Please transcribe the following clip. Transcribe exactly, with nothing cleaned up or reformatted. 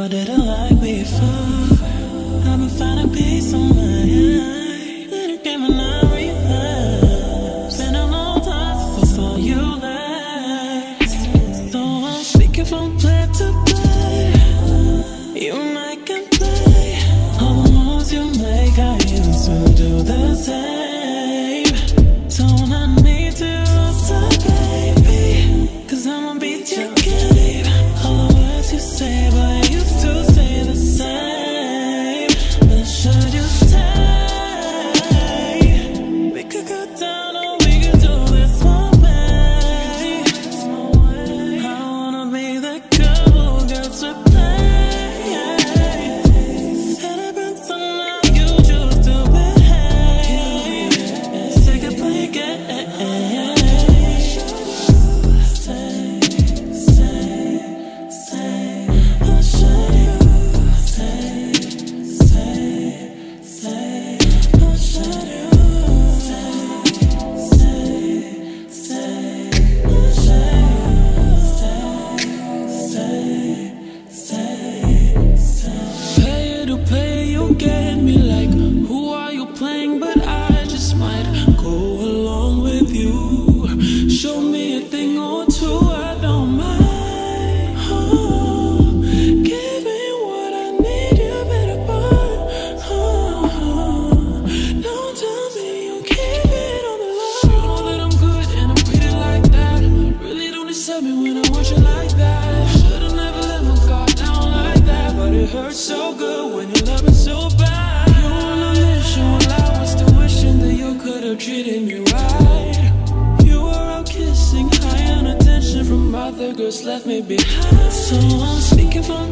what did I like before? I've been finding peace on my mind. Little game and I relapsed. Been a long time since I saw you last. So I'm speaking from play to play. You and I can play. All the moves you make, I used to do the same. So I need to stop, baby, 'cause I'ma beat your game. All the words you say, but I used to say the same. But should you stay? We could go down or we could do this one way. I don't wanna be the girl who gets to play. Said I've been somehow you choose to behave. Take a play game. Show me a thing or two, I don't mind. Oh, give me what I need, you better buy. Oh, don't tell me you keep it on the low. You know that I'm good and I'm pretty like that. Really don't deserve me when I want you like that. Should've never let my guard down like that, but it hurts so good when you love me so bad. You on a mission while I was still wishing that you could've treated me right. Kissing high on attention from other girls left me behind. So I'm speaking from